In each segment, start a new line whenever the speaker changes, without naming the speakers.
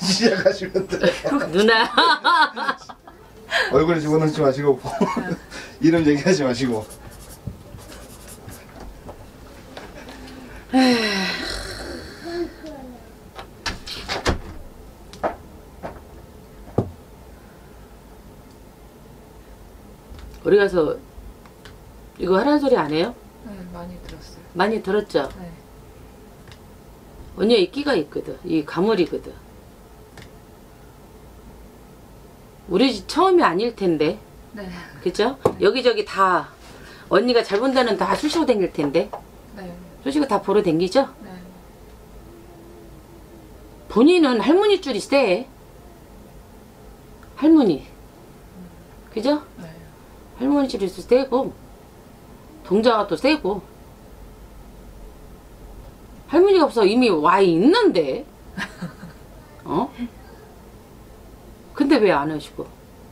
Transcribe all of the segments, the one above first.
시작하시면 돼요.
누나.
얼굴에 집어넣지 마시고 이름 얘기하지 마시고.
우리 가서 이거 하라는 소리 안 해요?
네, 많이 들었어요.
많이 들었죠?
네.
언니가 이 끼가 있거든. 이 가물이거든. 우리 집 처음이 아닐 텐데.
네.
그죠? 여기저기 다 언니가 잘 본다는 다 쑤시고 다닐 텐데.
네.
쑤시고 다 보러 다니죠?
네.
본인은 할머니 줄이 세. 할머니. 그죠?
네.
할머니 줄이 세고 동자가 또 세고. 할머니가 없어 이미 와 있는데. 어? 근데 왜 안 하시고?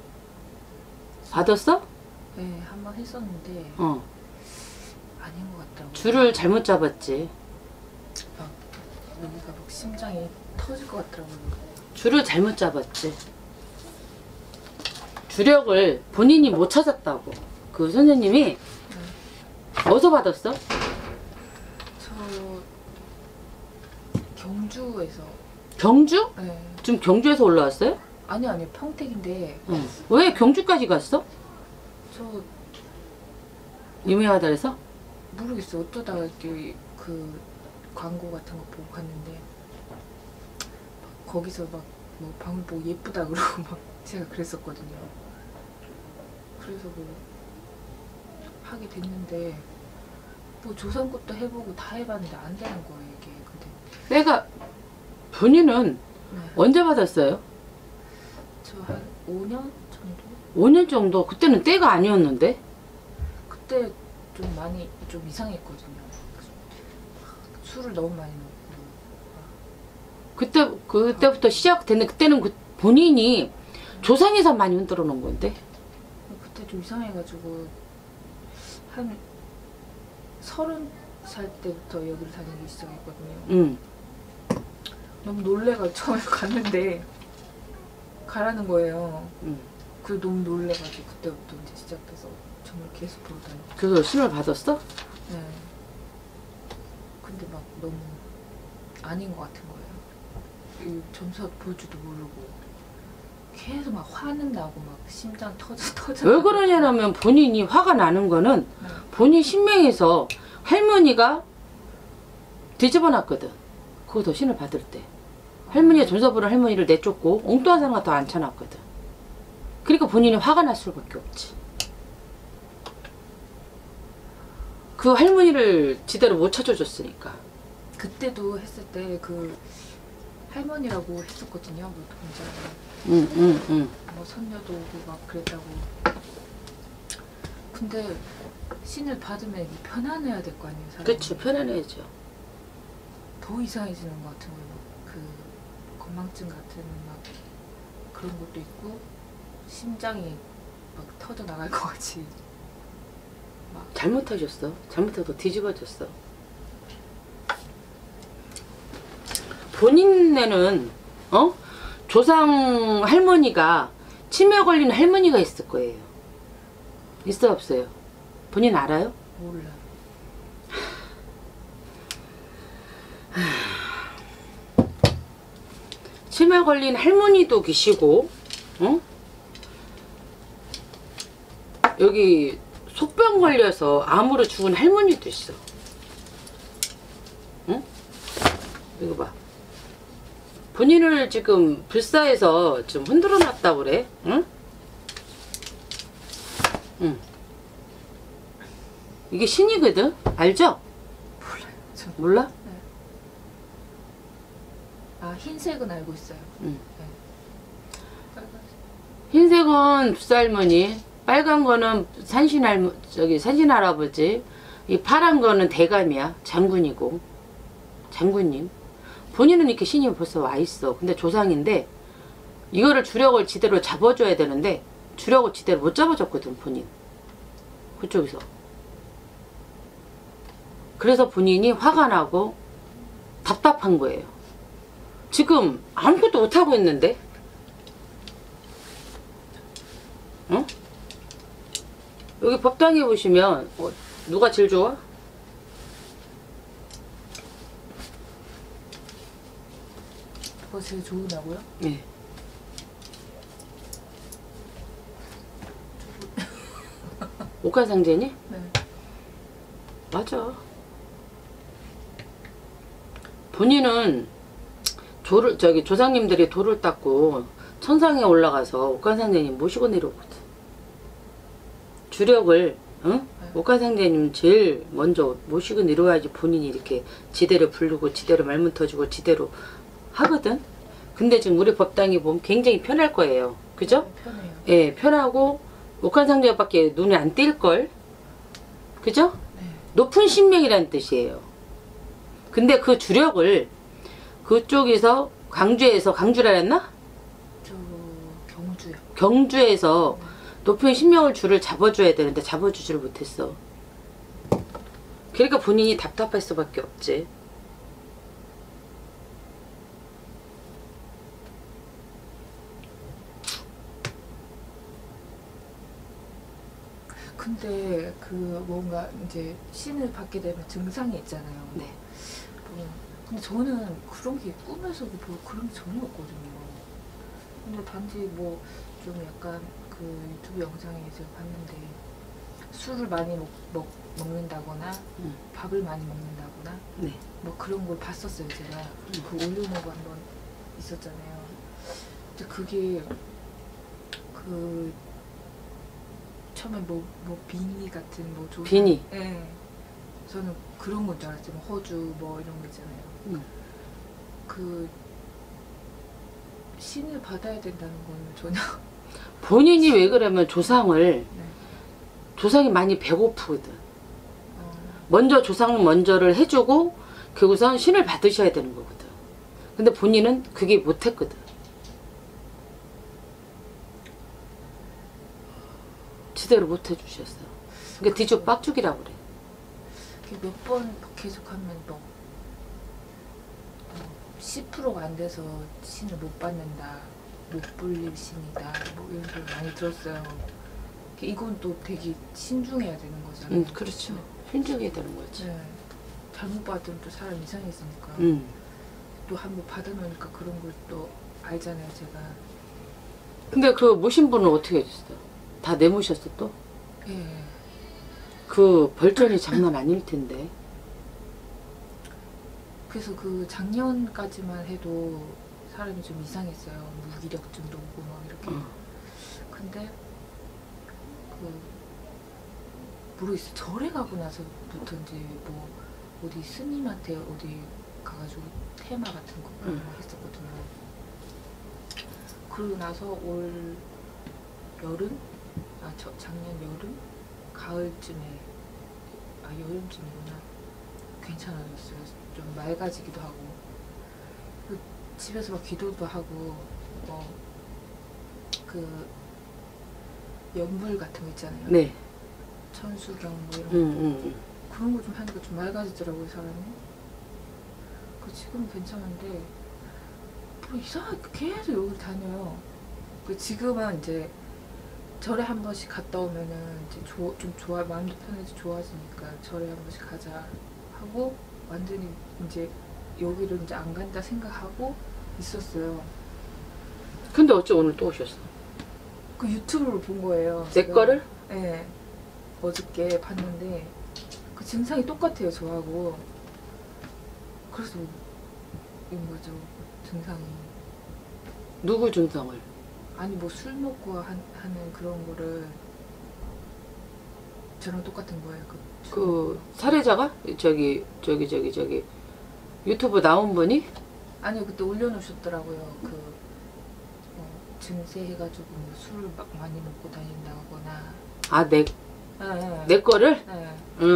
받았어?
네, 한 번 했었는데
어.
아닌 것 같더라고요.
줄을 잘못 잡았지.
막 여기가 막 심장이 터질 것 같더라고요.
줄을 잘못 잡았지. 주력을 본인이 못 찾았다고. 그 선생님이 어디서 받았어?
저 경주에서.
경주?
네.
지금 경주에서 올라왔어요?
아니 평택인데.
응. 왜 경주까지 갔어?
저
유명하다 그래서?
모르겠어요. 어쩌다가 이렇게 그 광고 같은 거 보고 갔는데 막 거기서 막 뭐 방울 보고 예쁘다 그러고 막 제가 그랬었거든요. 그래서 뭐 하게 됐는데 뭐 조상것도 해보고 다 해봤는데 안 되는 거예요 이게. 근데
내가 본인은
네.
언제 받았어요?
저 한 5년 정도?
5년 정도. 그때는 때가 아니었는데.
그때 좀 많이 좀 이상했거든요. 술을 너무 많이 먹고.
그때부터 시작됐는데 그때는 본인이 조상에서 많이 흔들어 놓은 건데.
그때 좀 이상해가지고 한 30살 때부터 여기를 다니기 시작했거든요.
응.
너무 놀래가지고 처음에 갔는데 가라는 거예요.
응.
그 너무 놀래가지고 그때부터 이제 시작해서 정말 계속 보러 다니고.
그래서 신을 받았어?
네. 근데 막 너무 아닌 것 같은 거예요. 이 점수 볼 줄도 모르고 계속 막 화는 나고 막 심장 터져.
왜 그러냐면 본인이 화가 나는 거는
네.
본인 신명에서 할머니가 뒤집어 놨거든. 그거 신을 받을 때. 할머니가 점수 보는 할머니를 내쫓고 엉뚱한 사람과 더 앉혀놨거든. 그러니까 본인이 화가 날 수밖에 없지. 그 할머니를 제대로 못 찾아줬으니까.
그때도 했을 때 그 할머니라고 했었거든요. 뭐 동자
응.
뭐 선녀도 오고 막 그랬다고. 근데 신을 받으면 편안해야 될 거 아니에요, 사람이.
그치, 편안해야죠.
더 이상해지는 것 같은 거예요. 그 건망증 같은 막 그런 것도 있고 심장이 막 터져 나갈 것 같이. 막
잘못하셨어. 잘못해서 뒤집어졌어. 본인네는 조상 할머니가 치매 걸린 할머니가 있을 거예요. 있어 없어요? 본인 알아요?
몰라요.
치매 걸린 할머니도 계시고, 여기 속병 걸려서 암으로 죽은 할머니도 있어. 응? 이거 봐. 본인을 지금 불사해서 좀 흔들어 놨다 그래. 응? 응. 이게 신이거든? 알죠?
몰라요. 저.
몰라?
네. 아, 흰색은 알고 있어요.
응.
네. 빨간색.
흰색은 불사할머니, 빨간 거는 산신할아버지, 이 파란 거는 대감이야. 장군이고. 장군님. 본인은 이렇게 신이 벌써 와 있어. 근데 조상인데 이거를 주력을 지대로 잡아줘야 되는데 주력을 지대로 못 잡아줬거든, 본인. 그쪽에서. 그래서 본인이 화가 나고 답답한 거예요. 지금 아무것도 못하고 있는데? 어? 여기 법당에 보시면 누가 제일 좋아?
뭐 제일 좋으냐고요?
네. 옥간상제니?
네.
맞아. 본인은 조상님들이 돌을 닦고 천상에 올라가서 옥간상제님 모시고 내려오거든. 주력을 옥간상제님 제일 먼저 모시고 내려와야지 본인이 이렇게 지대로 부르고 지대로 말문 터지고 지대로 하거든. 근데 지금 우리 법당에 보면 굉장히 편할 거예요. 그죠?
편해요.
예, 편하고 옥간상제밖에 눈에 안 띌걸. 그죠?
네.
높은 신명이라는 뜻이에요. 근데 그 주력을 그쪽에서 광주라 했나?
저 경주요.
경주에서 높은 신명을 줄을 잡아줘야 되는데 잡아주지를 못했어. 그러니까 본인이 답답할 수밖에 없지.
근데 그 뭔가 이제 신을 받게 되면 증상이 있잖아요.
네.
근데 저는 그런 게 꿈에서도 뭐 그런 게 전혀 없거든요. 근데 단지 뭐 좀 약간 그 유튜브 영상에 제가 봤는데 술을 많이 먹는다거나 밥을 많이 먹는다거나
네.
뭐 그런 걸 봤었어요. 제가 그 올려놓은 거 한번 있었잖아요. 근데 그게 그 처음에 뭐 비니 같은 뭐 조상,
비니.
예. 저는 그런 건 줄 알았어요. 뭐 호주 뭐 이런 거 있잖아요. 그 신을 받아야 된다는 건 전혀.
본인이 왜 그러면 조상을
네.
조상이 많이 배고프거든.
어,
먼저 조상 먼저를 해주고 그리고선 신을 받으셔야 되는 거거든. 근데 본인은 그게 못했거든. 제대로 못 해주셨어. 그러니까 뒤죽 빡죽이라고 그래.
몇 번 계속하면 뭐 10%가 안 돼서 신을 못 받는다, 못 불릴 신이다, 뭐 이런 소리 많이 들었어요. 이건 또 되게 신중해야 되는 거잖아요.
그렇죠. 신중해야 되는 거지.
네. 잘못 받으면 또 사람 이상해지니까. 또 한번 받아놓으니까 그런 걸 또 알잖아요, 제가.
근데 그 모신 분은 어떻게 해줬어? 다 내모셨어 또?
예.
그 벌전이 장난 아닐 텐데.
그래서 그 작년까지만 해도 사람이 좀 이상했어요. 무기력증도 오고 막 이렇게. 근데 그 모르겠어요. 절에 가고 나서부터인지 뭐 어디 스님한테 어디 가가지고 테마 같은 거 했었거든요. 그러고 나서 올 여름? 작년 여름? 가을쯤에 여름쯤이구나. 괜찮아졌어요. 좀 맑아지기도 하고 그 집에서 막 기도도 하고 그 연불 같은 거 있잖아요.
네.
천수경 뭐 이런 거 그런 거 좀 하니까 좀 맑아지더라고요, 사람이. 그 지금은 괜찮은데 뭐 이상하게 계속 여기를 다녀요. 그 지금은 이제 절에 한 번씩 갔다 오면은 이제 좀 마음도 편해지 좋아지니까 절에 한 번씩 가자 하고 완전히 이제 여기를 이제 안 간다 생각하고 있었어요.
근데 어째 오늘 또 오셨어?
그 유튜브로 본 거예요.
내
제가.
거를?
네. 어저께 봤는데 그 증상이 똑같아요, 저하고. 그래서 인 거죠, 증상이.
누구 증상을?
아니 뭐 술 먹고 하는 그런 거를 저랑 똑같은 거예요.
그 사례자가? 저기 유튜브 나온 분이?
아니요, 그때 올려놓으셨더라고요. 증세해가지고 뭐 술을 막 많이 먹고 다닌다거나.
아, 내
네.
거를?
네.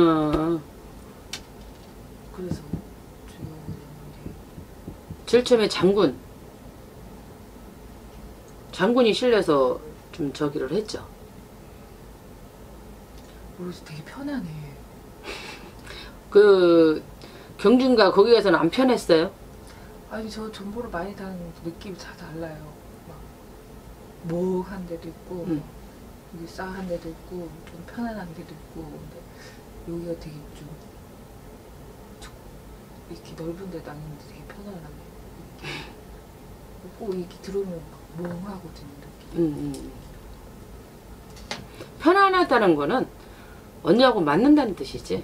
그래서
제일 처음에 장군이 실려서 좀 저기를 했죠.
그래서 되게 편하네.
그 경준가 거기 가서는 안 편했어요?
아니 저 전보를 많이 다니는 느낌이 다 달라요. 막 뭐한 데도 있고 여기 싸한 데도 있고 좀 편안한 데도 있고 근데 여기가 되게 좀 이렇게 넓은 데도 아닌데 되게 편안하게 꼭 이렇게 들어오면 막 멍하거든요 느낌이.
편안하다는 거는 언니하고 맞는다는 뜻이지.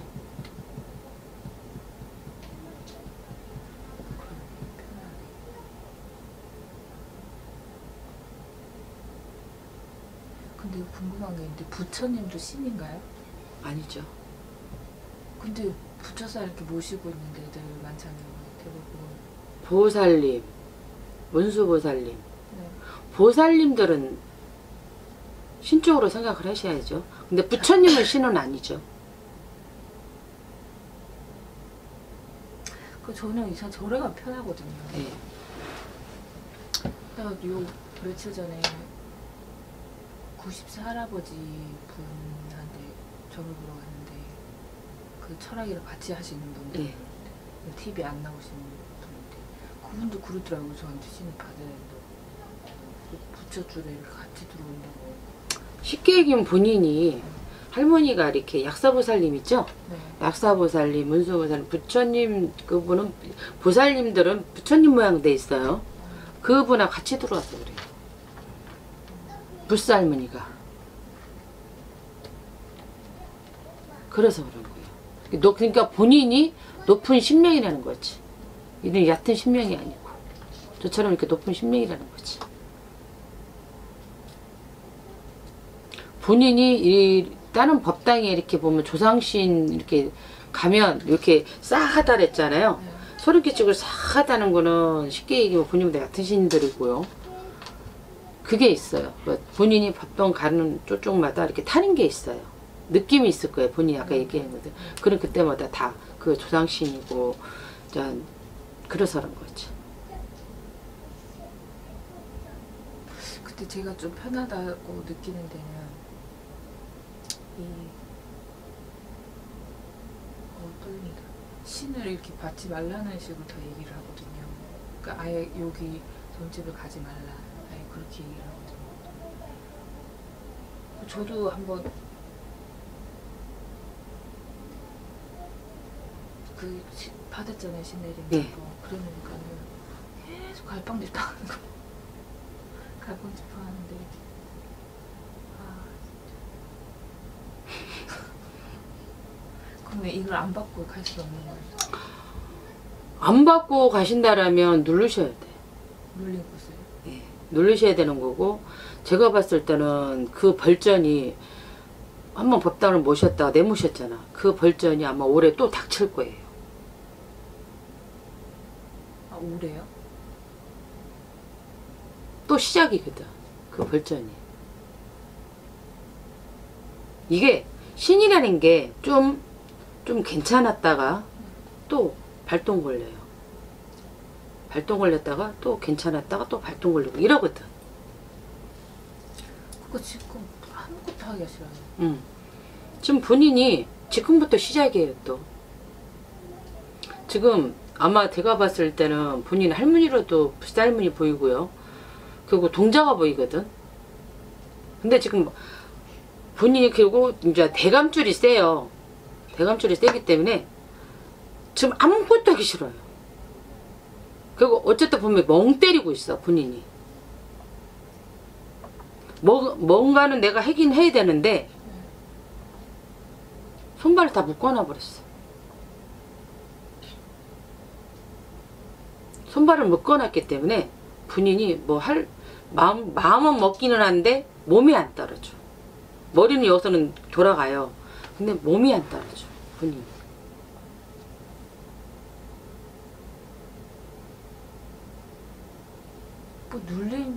근데 궁금한 게 있는데 부처님도 신인가요?
아니죠.
근데 부처사 이렇게 모시고 있는 데들 많잖아요 대부분.
보살님, 문수보살님.
네.
보살님들은 신적으로 생각을 하셔야죠. 근데 부처님은 신은 아니죠.
그 저는 이상 절에가 편하거든요.
네.
내가 요 며칠 전에 90세 할아버지 분한테 절을 보러 갔는데 그 철학이랑 같이 하시는 분들
네.
TV 안 나오시는 분인데 그분도 그러더라고요. 저한테 신을 받아야 된다고. 부처줄에 이렇게 같이 들어온다고.
쉽게 얘기하면 본인이 할머니가 이렇게 약사보살님 있죠?
네.
약사보살님, 문수보살님, 부처님 그분은 보살님들은 부처님 모양 돼 있어요. 그분하고 같이 들어와서 그래요. 불사할머니가. 그래서 그런 거예요. 그러니까 본인이 높은 신명이라는 거지. 이런 얕은 신명이 아니고 저처럼 이렇게 높은 신명이라는 거지. 본인이 이 다른 법당에 이렇게 보면 조상신 이렇게 가면 이렇게 싸하다 그랬잖아요.
네.
소름 끼치고 싸하다는 거는 쉽게 얘기하면 본인보다 얕은 신들이고요. 그게 있어요. 본인이 법당 가는 쪽쪽마다 이렇게 타는 게 있어요. 느낌이 있을 거예요. 본인이 아까 얘기한 것들. 그런 그때마다 다 그 조상신이고 그래서 그런 거지.
그때 제가 좀 편하다고 느끼는 데는 이 어떤 신을 이렇게 받지 말라는 식으로 다 얘기를 하거든요. 그러니까 아예 여기 전집을 가지 말라. 아예 그렇게 얘기를 하거든요. 저도 한번 받았잖아요. 신 내리는 거.
네.
그러니까는 계속 갈팡질팡 하는 거. 갈팡질팡 하는데 그러면 이걸 안 받고 갈 수 없는 거예요?
안 받고 가신다라면 누르셔야 돼.
눌린 곳을?
네. 누르셔야 되는 거고 제가 봤을 때는 그 벌전이 한번 법당을 모셨다가 내모셨잖아. 그 벌전이 아마 올해 또 닥칠 거예요.
아, 올해요?
또 시작이거든. 그 벌전이. 이게 신이라는 게 좀 괜찮았다가 또 발동 걸려요. 발동 걸렸다가 또 괜찮았다가 또 발동 걸리고 이러거든.
그거 지금 아무것도 하기가 싫어요.
지금 본인이 지금부터 시작이에요. 또 지금 아마 제가 봤을 때는 본인 할머니로도 불사할머니 보이고요. 그리고 동자가 보이거든. 근데 지금 본인이 그리고 이제 대감줄이 세요. 대감줄이 세기 때문에 지금 아무것도 하기 싫어요. 그리고 어쨌든 보면 멍 때리고 있어. 본인이 뭔가는 내가 하긴 해야 되는데 손발을 다 묶어놔 버렸어. 손발을 묶어놨기 때문에 본인이 뭐 할 마음은 먹기는 한데 몸이 안 따라줘. 머리는 여기서는 돌아가요. 근데 몸이 안 따라줘. 본인이.
뭐 눌린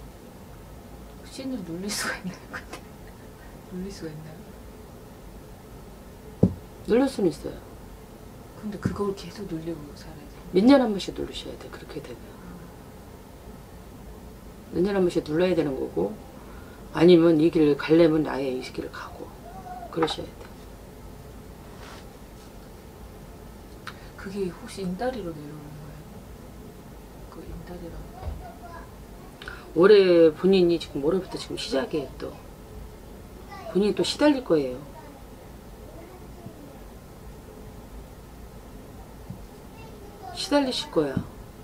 신을 눌릴 수가 있나요? 근데 눌릴 수가 있나요?
누를 수는 있어요.
근데 그걸 계속 눌리고 살아야 돼.
몇 년 한 번씩 누르셔야 돼. 그렇게 되면 몇 년 한 번씩 눌러야 되는 거고, 아니면 이 길을 가려면 아예 이 길을 가고 그러셔야 돼.
그게 혹시 인다리로 내려오는 거예요? 달이라고.
올해 본인이 지금 올해부터 지금 시작이에요. 또 본인이 또 시달릴 거예요. 시달리실 거야.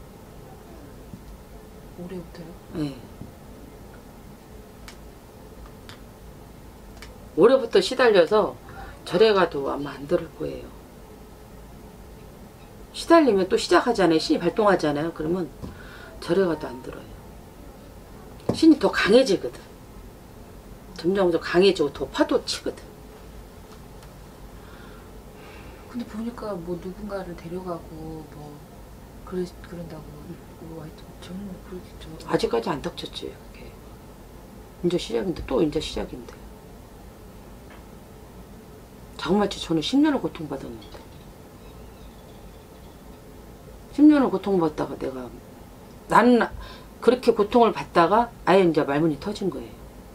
올해부터요?
네. 올해부터 시달려서 절에 가도 아마 안 들을 거예요. 시달리면 또 시작하잖아요. 신이 발동하잖아요. 그러면 절에 가도 안 들어요. 신이 더 강해지거든. 점점 더 강해지고 더 파도 치거든.
근데 보니까 뭐 누군가를 데려가고 뭐 그런다고 와있죠. 저는 그렇겠죠.
아직까지 안 닥쳤지. 그게. 이제 시작인데 또 이제 시작인데. 자그마치 저는 10년을 고통받았는데 10년을 고통받다가 내가 나는 그렇게 고통을 받다가 아예 이제 말문이 터진 거예요.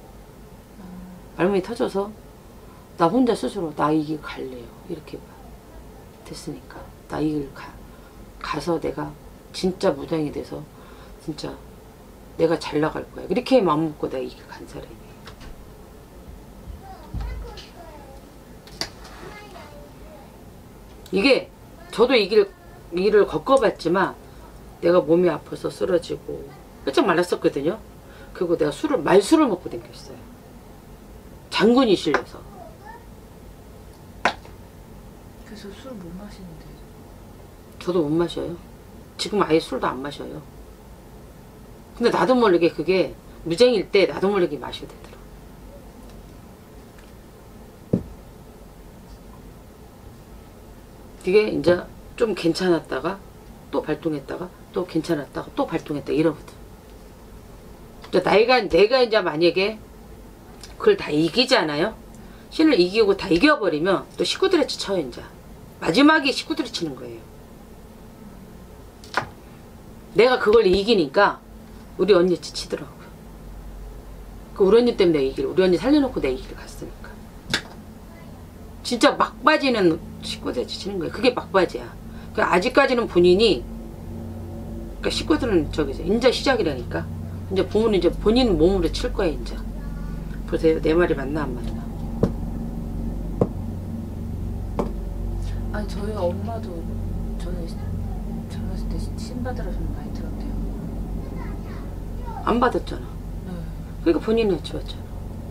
말문이 터져서 나 혼자 스스로 나 이 길 갈래요. 이렇게 됐으니까 나 이 길 가서 내가 진짜 무당이 돼서 진짜 내가 잘 나갈 거야. 이렇게 마음먹고 내가 이 길 간 사람이에요. 이게 저도 이 길을 겪어봤지만 내가 몸이 아파서 쓰러지고 뼈쩍 말랐었거든요. 그리고 내가 말술을 먹고 댕겼어요. 장군이 실려서.
그래서 술 못 마시는데.
저도 못 마셔요. 지금 아예 술도 안 마셔요. 근데 나도 모르게 그게 무쟁일 때 나도 모르게 마시게 되더라고. 그게 이제 좀 괜찮았다가 또 발동했다가 또 괜찮았다가 또 발동했다 이러거든. 내가 이제 만약에 그걸 다 이기잖아요. 신을 이기고 다 이겨버리면 또 식구들에 쳐요. 이제 마지막에 식구들이 치는 거예요. 내가 그걸 이기니까 우리 언니 치더라고요. 그 우리 언니 때문에 우리 언니 살려놓고 내 이 길 갔으니까. 진짜 막바지는 식구들이 치는 거예요. 그게 막바지야. 그러니까 아직까지는 본인이, 그러니까 식구들은 저기서 이제 시작이라니까. 이제 부모는 이제 본인 몸으로 칠 거예요. 이제 보세요. 내 말이 맞나 안 맞나.
아니 저희 엄마도 전에 젊었을 때 신 받으러 좀 많이 들었대요.
안 받았잖아.
네.
그러니까 본인이 해치웠잖아.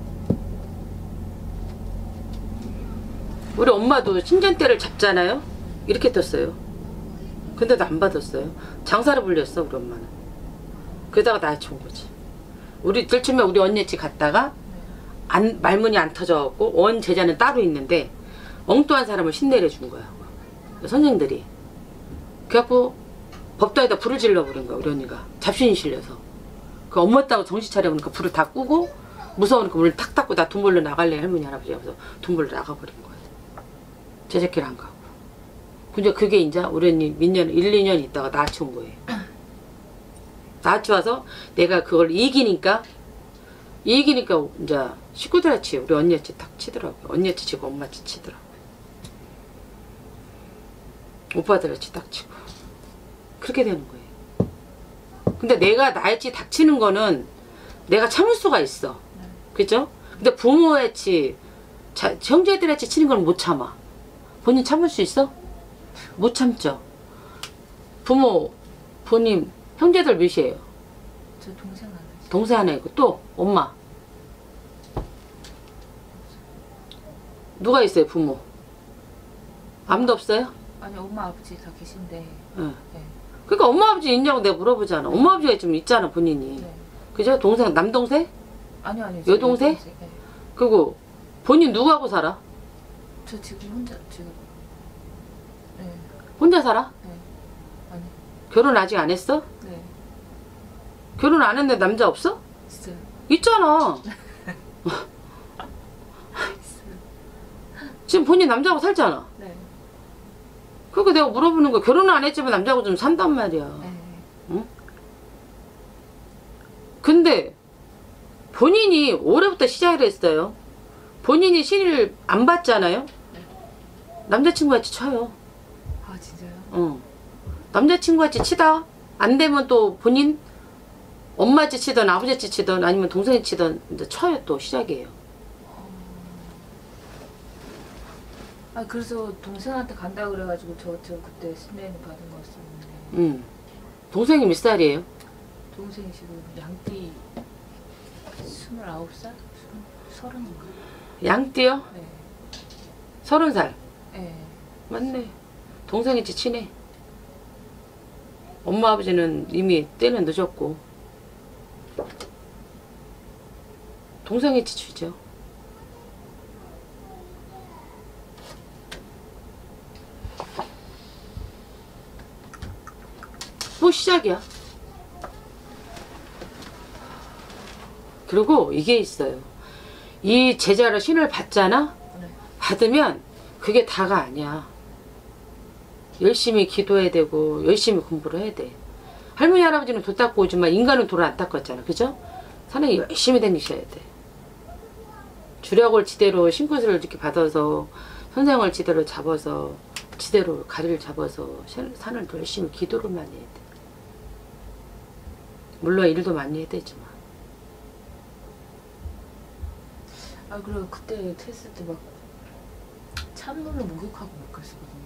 우리 엄마도 신전대를 잡잖아요. 이렇게 떴어요. 근데도 안 받았어요. 장사를 불렸어 우리 엄마는. 그러다가 나 해치운 거지. 우리 들쯤에 우리 언니 집 갔다가 말문이 안 터져갖고 원 제자는 따로 있는데 엉뚱한 사람을 신내려 준 거야. 선생들이. 그래갖고 법당에다 불을 질러버린 거야. 우리 언니가 잡신이 실려서. 그 엄마다고 정신 차려보니까 불을 다 끄고 무서우니까 문을 탁 닫고 나 돈 벌러 나갈래 할머니 할아버지 하면서 돈 벌러 나가버린 거야. 제자길 안 가고. 근데 그게 이제 우리 언니 몇 년, 1, 2년 있다가 낳아치운 거예요. 낳아치워서 내가 그걸 이기니까 이제 식구들한테 우리 언니한테 탁 치더라고요. 언니한테 치고 엄마한테 치더라고요. 오빠들한테 딱 치고. 그렇게 되는 거예요. 근데 내가 나한테 닥치는 거는 내가 참을 수가 있어. 그죠? 근데 부모한테 형제들한테 치는 건 못 참아. 본인 참을 수 있어? 못 참죠. 부모, 본인, 형제들 몇이에요?
저 동생 하나 있어요.
동생 하나 있고 또 엄마. 누가 있어요 부모? 아무도 없어요?
아니 엄마 아버지 다 계신데.
응.
네.
그러니까 엄마 아버지 있냐고 내가 물어보잖아. 엄마 아버지가 좀 있잖아 본인이.
네.
그죠? 동생 남동생?
아니요.
여동생?
네.
그리고 본인 누구하고 살아?
저 지금 혼자 지금. 네.
혼자 살아?
네. 아니.
결혼 아직 안 했어?
네.
결혼 안 했는데 남자 없어?
있어요.
있잖아.
있어요.
지금 본인 남자하고 살잖아.
네.
그러니까 내가 물어보는 거 결혼은 안 했지만 남자하고 좀 산단 말이야.
네.
응? 근데 본인이 올해부터 시작을 했어요. 본인이 신을 안 받잖아요. 남자친구같이 쳐요.
아 진짜요?
응. 남자친구같이 치다 안 되면 또 본인 엄마 지치던 아버지 지치던 아니면 동생이 치던 이제 쳐요. 또 시작이에요.
아 그래서 동생한테 간다 그래가지고 저 그때 스네일 받은 거였었는데.
동생이 몇 살이에요?
동생이 지금 양띠 29살? 30인가?
양띠요?
네.
30살.
네.
맞네. 동생이 지치네. 엄마 아버지는 이미 때는 늦었고 동생이 지치죠. 또 시작이야. 그리고 이게 있어요. 이 제자를 신을 받잖아?
네.
받으면 그게 다가 아니야. 열심히 기도해야 되고 열심히 공부를 해야 돼. 할머니 할아버지는 돌 닦고 오지만 인간은 돌을 안 닦았잖아. 그죠? 사람이 열심히 다니셔야 돼. 주력을 지대로 신굿을 이렇게 받아서 선생을 지대로 잡아서 지대로 가리를 잡아서 산을 열심히 기도를 많이 해야 돼. 물론 일도 많이 해야 되지만.
아 그리고 그때 했을 때 막 찬물로 목욕하고 막 그랬었거든요.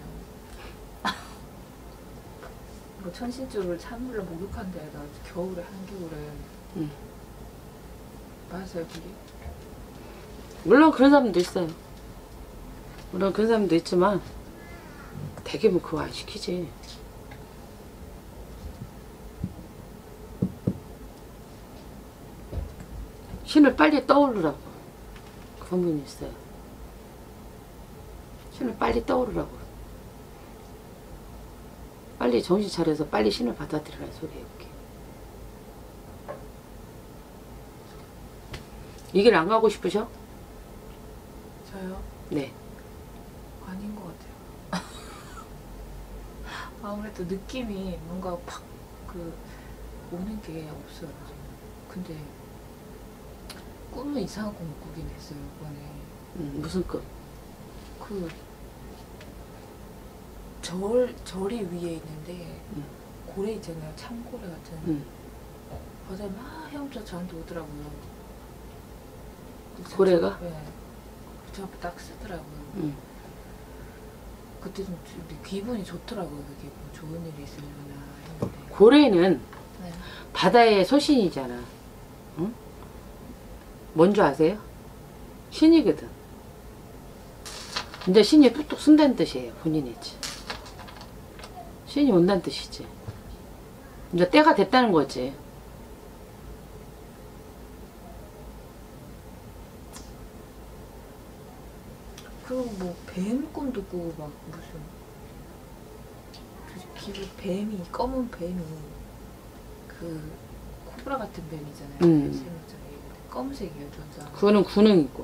뭐 천신주를 찬물로 목욕한 데가 겨울에 한겨울에 맞아요 그게?
물론 그런 사람도 있어요. 물론 그런 사람도 있지만 대개는 그거 안 시키지. 신을 빨리 떠오르라고 그런 분이 있어요. 신을 빨리 떠오르라고. 빨리 정신 차려서 빨리 신을 받아들이라는 소리예요. 이 길 안 가고 싶으셔?
저요?
네.
아닌 것 같아요. 아무래도 느낌이 뭔가 팍 그 오는 게 없어요. 근데 꿈은 이상한 꿈을 꾸긴 했어요 이번에.
무슨 꿈?
그 절이 위에 있는데 고래 있잖아요. 참고래 같은. 바다에 막 헤엄쳐 저한테 오더라고요.
고래가?
네. 저 앞에 딱 쓰더라고요. 그때 좀 기분이 좋더라고요. 그게 뭐 좋은 일이 있으려나 했는데.
고래는
네.
바다의 소신이잖아. 응? 뭔지 아세요? 신이거든. 이제 신이 뚝뚝 쓴다는 뜻이에요. 본인이지. 신이 온다는 뜻이지. 이제 때가 됐다는 거지.
그리고 뭐 뱀 꿈도 꾸고 막 무슨 기분 뱀이 검은 뱀이 그 코브라 같은 뱀이잖아요. 생물장에 검은색이에요 전자.
그거는 군웅이고.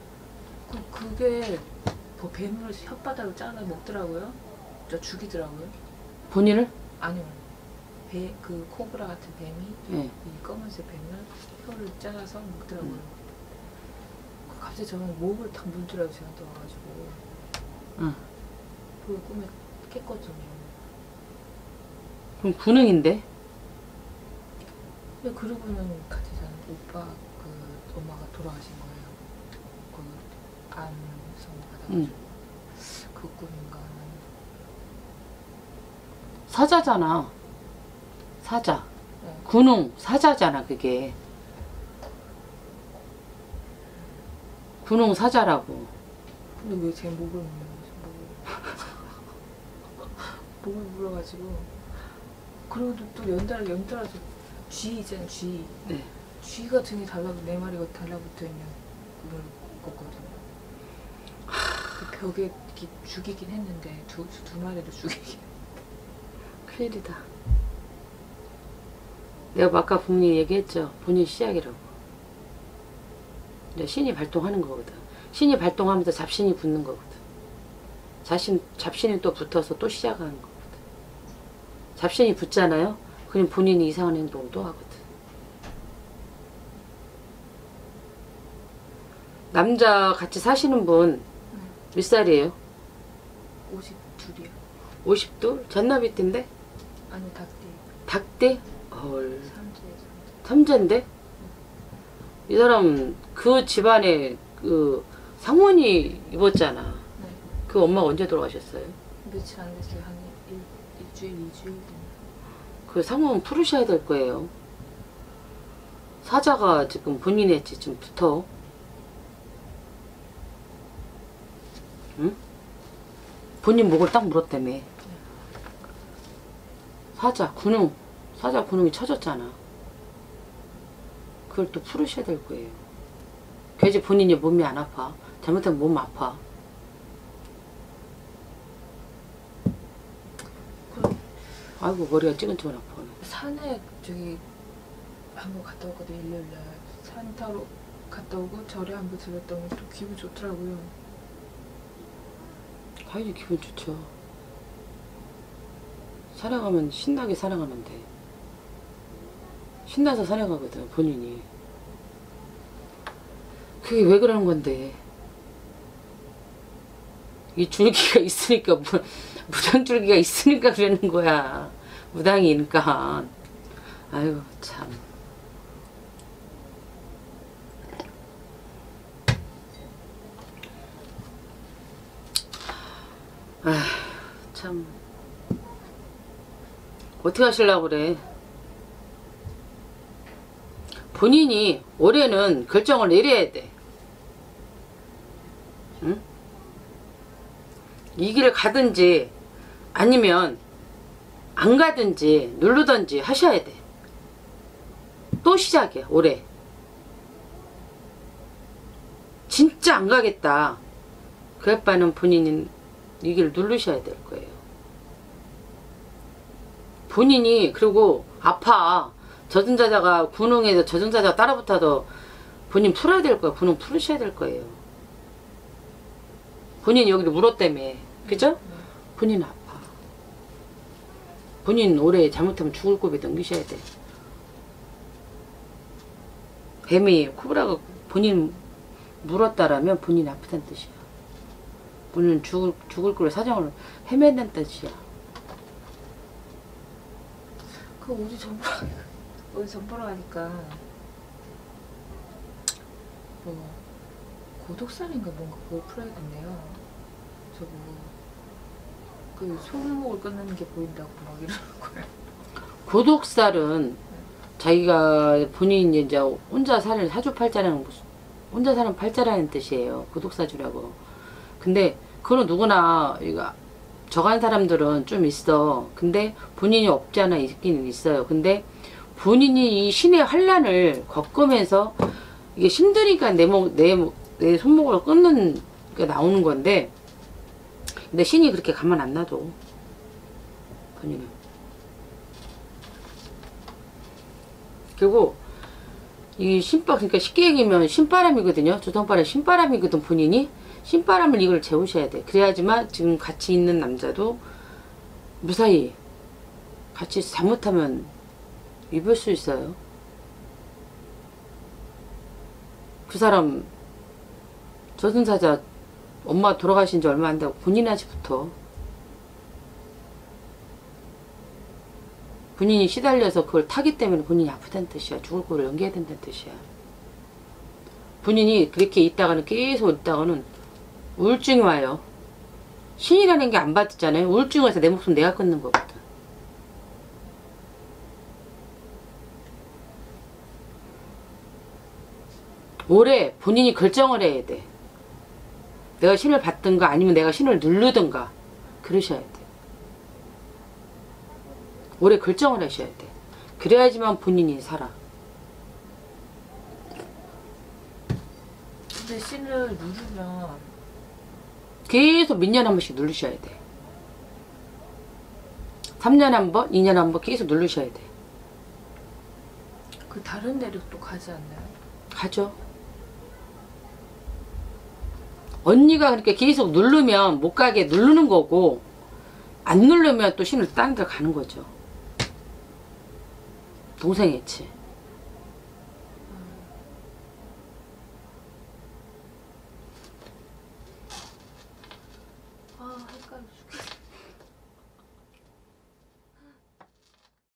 그게 뭐 뱀을 혓바닥을 잘라 먹더라고요. 저 죽이더라고요.
본인을?
아니요. 그 코브라 같은 뱀이
네.
이 검은색 뱀을 혀를 잘라서 먹더라고요. 갑자기 저는 목을 탁 물더라고요. 저한테 와가지고. 그걸 꿈에 깼거든요.
그럼 군웅인데?
근데 그러고는 같이 사는 오빠 그 엄마가 돌아가신 거예요. 그 암성 받아가지고. 그 꿈인가.
사자잖아. 사자.
네.
군웅 사자잖아 그게. 군웅 사자라고.
근데 왜 제 목을 물는 거지? 목을 물어가지고. 그리고 또 연달아서 쥐 있잖아요. 쥐.
네.
쥐가 등에 네 마리가 달라붙어 있는 꿈을 꿨거든요. 그 벽에 이렇게 죽이긴 했는데 두 마리를 죽이긴.
큰일이다. 내가 아까 분명히 얘기했죠. 본인 시작이라고. 이제 신이 발동하는 거거든. 신이 발동하면서 잡신이 붙는 거거든. 잡신이 또 붙어서 또 시작하는 거거든. 잡신이 붙잖아요. 그럼 본인이 이상한 행동을 또 하거든. 남자 같이 사시는 분 몇 살이에요?
52이요.
52? 잔나비띠인데?
아니 닭띠.
닭대? 헐.
삼재.
삼재인데? 이 사람 그 집안에 그 상원이 입었잖아.
네.
그 엄마가 언제 돌아가셨어요?
며칠 안 됐어요. 한 일주일, 2주일 됐나?
그 상원 풀으셔야 될 거예요. 사자가 지금 본인의 지금 붙어. 응? 본인 목을 딱 물었다며. 사자 군웅이 쳐졌잖아. 그걸 또 풀으셔야 될 거예요. 그래야지 본인이 몸이 안 아파. 잘못하면 몸 아파. 아이고 머리가 찌근찌근 아파.
산에 저기 한번 갔다 오거든요. 일요일날 산 타러 갔다 오고 절에 한번 들렸더니 또 기분 좋더라고요.
가야지 기분 좋죠. 사랑하면 신나게 사랑하는데 신나서 사랑하거든 본인이. 그게 왜 그러는 건데. 이 줄기가 있으니까 무당줄기가 있으니까 그러는 거야. 무당이니까. 아유 참. 아휴 참. 어떻게 하시려고 그래. 본인이 올해는 결정을 내려야 돼. 응? 이 길을 가든지 아니면 안 가든지 누르든지 하셔야 돼. 또 시작이야 올해. 진짜 안 가겠다. 그 아빠는 본인이 이 길을 누르셔야 될 거예요. 본인이 그리고 아파. 저승사자가 군웅에서 저승사자가 따라붙어도 본인 풀어야 될 거야. 군웅 풀으셔야 될 거예요. 본인이 여기를 물었다며. 그죠? 본인 아파. 본인 올해 잘못하면 죽을 고비 넘기셔야 돼. 뱀이 코브라가 본인 물었다라면 본인이 아프다는 뜻이야. 본인은 죽을 걸 사정을 헤맨다는 뜻이야.
그 어디 전보러 가니까 뭐 고독살인가 뭔가 그걸 풀어야겠네요. 저거 그 손목을 끊는 게 보인다고 막 이러는 거예요.
고독살은 자기가 본인이 이제 혼자 사는 사주팔자라는 혼자 사는 팔자라는 뜻이에요. 고독사주라고. 근데 그거는 누구나 이거 저간 사람들은 좀 있어. 근데 본인이 없지 않아 있긴 있어요. 근데 본인이 이 신의 환란을 겪으면서 이게 힘드니까 내 손목을 끊는 게 나오는 건데, 근데 신이 그렇게 가만 안 놔둬. 본인은. 그리고 이 그러니까 쉽게 얘기하면 신바람이거든요. 조성바람 신바람이거든. 본인이 신바람을 이걸 재우셔야 돼. 그래야지만 지금 같이 있는 남자도 무사히 같이 잘못하면 입을 수 있어요. 그 사람 저승사자 엄마 돌아가신 지 얼마 안 되고 본인아지부터 본인이 시달려서 그걸 타기 때문에 본인이 아프다는 뜻이야. 죽을 거를 연기해야 된다는 뜻이야. 본인이 그렇게 있다가는 계속 있다가는 우울증이 와요. 신이라는 게 안 받잖아요. 우울증 와서 내 목숨 내가 끊는 거거든. 올해 본인이 결정을 해야 돼. 내가 신을 받든가 아니면 내가 신을 누르든가 그러셔야 돼. 올해 결정을 하셔야 돼. 그래야지만 본인이 살아.
근데 신을 누르면
계속 몇 년에 한 번씩 누르셔야 돼. 3년에 한 번, 2년에 한 번 계속 누르셔야 돼.
그 다른 데로 또 가지 않나요?
가죠. 언니가 그렇게 계속 누르면 못 가게 누르는 거고, 안 누르면 또 신을 다른 데 가는 거죠. 동생이지.